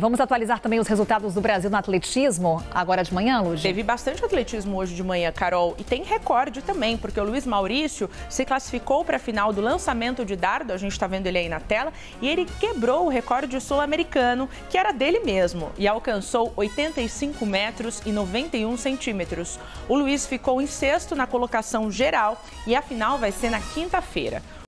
Vamos atualizar também os resultados do Brasil no atletismo agora de manhã, Lud? Teve bastante atletismo hoje de manhã, Carol. E tem recorde também, porque o Luiz Maurício se classificou para a final do lançamento de dardo, a gente está vendo ele aí na tela, e ele quebrou o recorde sul-americano, que era dele mesmo, e alcançou 85 metros e 91 centímetros. O Luiz ficou em sexto na colocação geral e a final vai ser na quinta-feira.